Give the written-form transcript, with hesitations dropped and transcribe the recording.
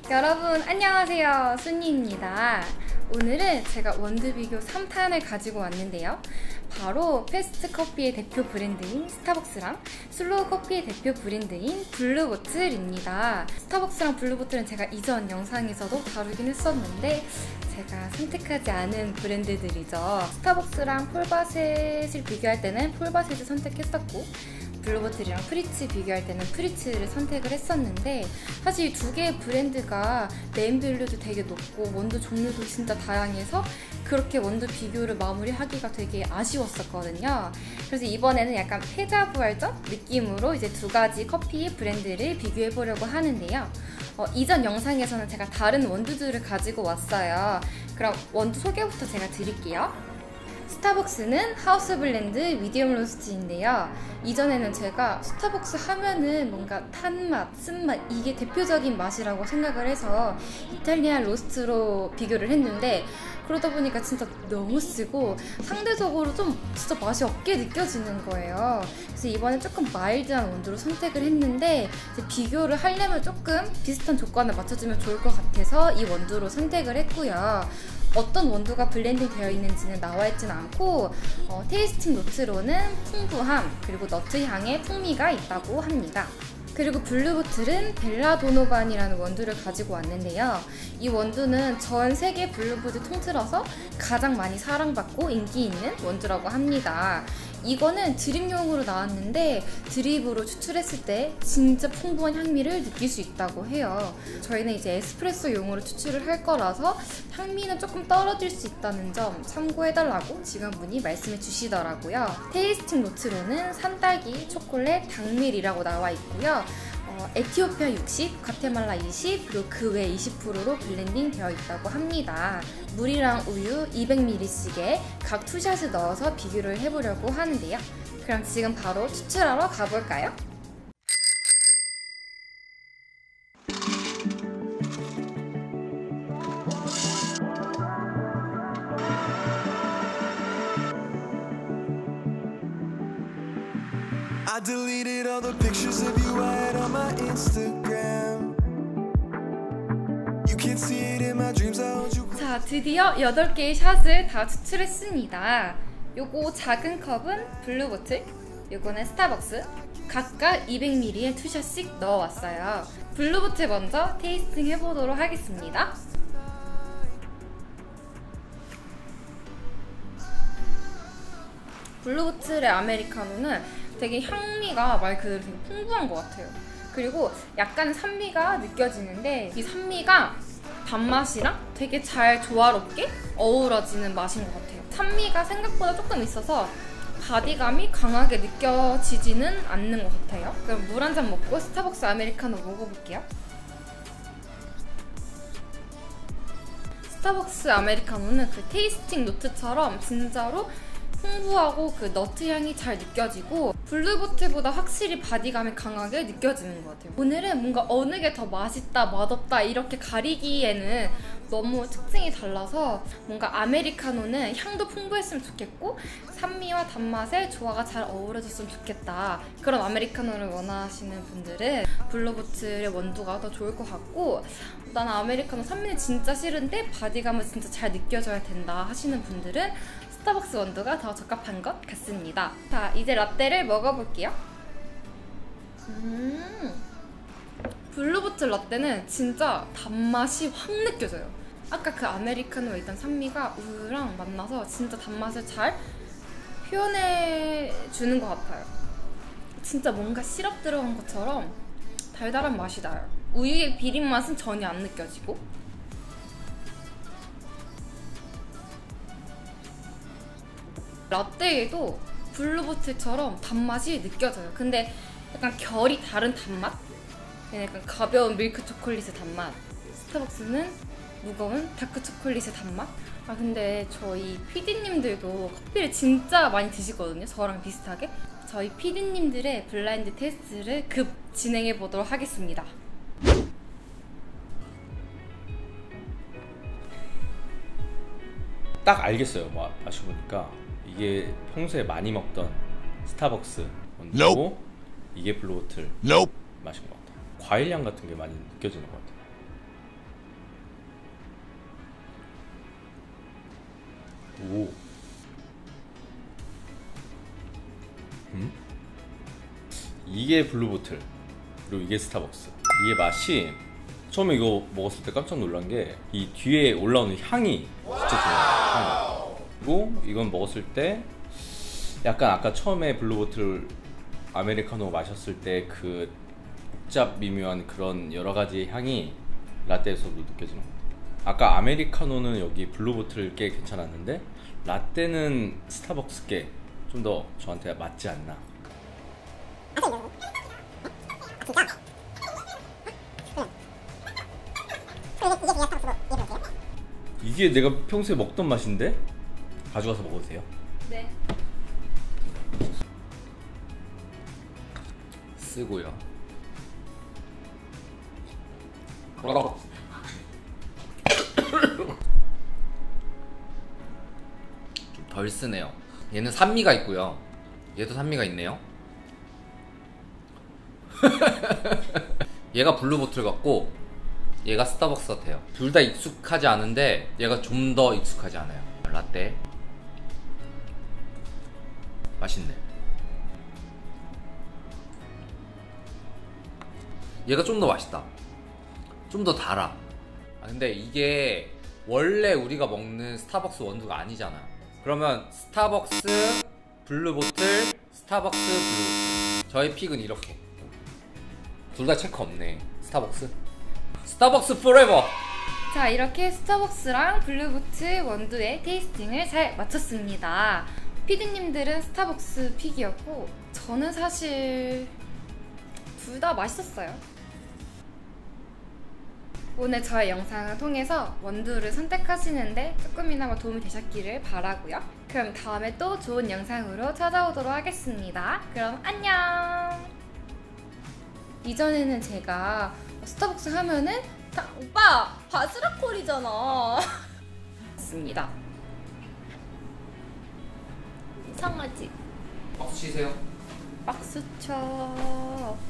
여러분 안녕하세요, 순이입니다. 오늘은 제가 원두 비교 3탄을 가지고 왔는데요. 바로 패스트 커피의 대표 브랜드인 스타벅스랑 슬로우 커피의 대표 브랜드인 블루보틀입니다. 스타벅스랑 블루보틀은 제가 이전 영상에서도 다루긴 했었는데 제가 선택하지 않은 브랜드들이죠. 스타벅스랑 폴바셋을 비교할 때는 폴바셋을 선택했었고, 블루보틀이랑 프리츠 비교할 때는 프리츠를 선택을 했었는데, 사실 이 두 개의 브랜드가 네임밸류도 되게 높고 원두 종류도 진짜 다양해서 그렇게 원두 비교를 마무리하기가 되게 아쉬웠었거든요. 그래서 이번에는 약간 패자부활전 느낌으로 이제 두 가지 커피 브랜드를 비교해보려고 하는데요. 이전 영상에서는 제가 다른 원두들을 가지고 왔어요. 그럼 원두 소개부터 제가 드릴게요. 스타벅스는 하우스 블렌드 미디엄 로스트인데요. 이전에는 제가 스타벅스 하면은 뭔가 탄맛, 쓴맛, 이게 대표적인 맛이라고 생각을 해서 이탈리안 로스트로 비교를 했는데, 그러다 보니까 진짜 너무 쓰고 상대적으로 좀 진짜 맛이 없게 느껴지는 거예요. 그래서 이번에 조금 마일드한 원두로 선택을 했는데, 이제 비교를 하려면 조금 비슷한 조건을 맞춰주면 좋을 것 같아서 이 원두로 선택을 했고요. 어떤 원두가 블렌딩 되어 있는지는 나와 있지는 않고, 테이스팅 노트로는 풍부함 그리고 너트 향의 풍미가 있다고 합니다. 그리고 블루보틀은 벨라도노반이라는 원두를 가지고 왔는데요. 이 원두는 전 세계 블루보드 통틀어서 가장 많이 사랑받고 인기 있는 원두라고 합니다. 이거는 드립용으로 나왔는데 드립으로 추출했을 때 진짜 풍부한 향미를 느낄 수 있다고 해요. 저희는 이제 에스프레소용으로 추출을 할 거라서 향미는 조금 떨어질 수 있다는 점 참고해달라고 직원분이 말씀해 주시더라고요. 테이스팅 노트로는 산딸기, 초콜릿, 당밀이라고 나와 있고요. 에티오피아 60, 과테말라 20, 그리고 그 외 20%로 블렌딩 되어 있다고 합니다. 물이랑 우유 200ml씩에 각 투샷을 넣어서 비교를 해보려고 하는데요. 그럼 지금 바로 추출하러 가볼까요? I deleted all the pictures of you I had on my Instagram. You can't see it in my dreams. I hold you. 자, 드디어 8개의 샷을 다 추출했습니다. 요거 작은 컵은 블루보틀, 요거는 스타벅스. 각각 200ml에 2샷씩 넣어왔어요. 블루보틀 먼저 테이스팅 해보도록 하겠습니다. 블루보틀의 아메리카노는 되게 향미가 말 그대로 되게 풍부한 것 같아요. 그리고 약간 산미가 느껴지는데 이 산미가 단맛이랑 되게 잘 조화롭게 어우러지는 맛인 것 같아요. 산미가 생각보다 조금 있어서 바디감이 강하게 느껴지지는 않는 것 같아요. 그럼 물 한 잔 먹고 스타벅스 아메리카노 먹어볼게요. 스타벅스 아메리카노는 그 테이스팅 노트처럼 진짜로 풍부하고 그 너트 향이 잘 느껴지고 블루보틀보다 확실히 바디감이 강하게 느껴지는 것 같아요. 오늘은 뭔가 어느 게 더 맛있다, 맛없다 이렇게 가리기에는 너무 특징이 달라서 뭔가 아메리카노는 향도 풍부했으면 좋겠고 산미와 단맛의 조화가 잘 어우러졌으면 좋겠다. 그런 아메리카노를 원하시는 분들은 블루보틀의 원두가 더 좋을 것 같고, 나는 아메리카노 산미는 진짜 싫은데 바디감은 진짜 잘 느껴져야 된다 하시는 분들은 스타벅스 원두가 더 적합한 것 같습니다. 자, 이제 라떼를 먹어볼게요. 블루보틀 라떼는 진짜 단맛이 확 느껴져요. 아까 그 아메리카노에 있던 산미가 우유랑 만나서 진짜 단맛을 잘 표현해주는 것 같아요. 진짜 뭔가 시럽 들어간 것처럼 달달한 맛이 나요. 우유의 비린 맛은 전혀 안 느껴지고. 라떼에도 블루보틀처럼 단맛이 느껴져요. 근데 약간 결이 다른 단맛? 약간 가벼운 밀크 초콜릿의 단맛. 스타벅스는 무거운 다크 초콜릿의 단맛? 근데 저희 PD님들도 커피를 진짜 많이 드시거든요. 저랑 비슷하게. 저희 PD님들의 블라인드 테스트를 급 진행해 보도록 하겠습니다. 딱 알겠어요. 마셔보니까 이게 평소에 많이 먹던 스타벅스 원두고 이게 블루보틀 맛인 것 같아요. 과일향 같은 게 많이 느껴지는 것 같아요. 오. 이게 블루보틀, 그리고 이게 스타벅스. 이게 맛이 처음에 이거 먹었을 때 깜짝 놀란 게 이 뒤에 올라오는 향이 진짜 좋아요. 그리고 이건 먹었을 때 약간 아까 처음에 블루보틀 아메리카노 마셨을 때 그 복잡 미묘한 그런 여러 가지 향이 라떼에서도 느껴지는 것 같아요. 아까 아메리카노는 여기 블루보틀 게 괜찮았는데 라떼는 스타벅스 게 좀 더 저한테 맞지 않나. 이게 내가 평소에 먹던 맛인데? 가져가서 먹어도 돼요? 네. 쓰고요. 좀 덜 쓰네요. 얘는 산미가 있고요. 얘도 산미가 있네요. 얘가 블루보틀 같고 얘가 스타벅스 같아요. 둘 다 익숙하지 않은데 얘가 좀 더 익숙하지 않아요. 라떼 맛있네. 얘가 좀 더 맛있다. 좀 더 달아. 근데 이게 원래 우리가 먹는 스타벅스 원두가 아니잖아. 그러면 스타벅스 블루보틀, 스타벅스 블루보틀. 저의 픽은 이렇게. 둘 다 체크 없네. 스타벅스 포레버. 자, 이렇게 스타벅스랑 블루보틀 원두의 테이스팅을 잘 마쳤습니다. 피디님들은 스타벅스 픽이었고 저는 사실 둘 다 맛있었어요. 오늘 저의 영상을 통해서 원두를 선택하시는데 조금이나마 도움이 되셨기를 바라고요. 그럼 다음에 또 좋은 영상으로 찾아오도록 하겠습니다. 그럼 안녕! 이전에는 제가 스타벅스 하면은 다 오빠! 바스락콜이잖아! 맞습니다. 이상하지? 박수 치세요. 박수 쳐.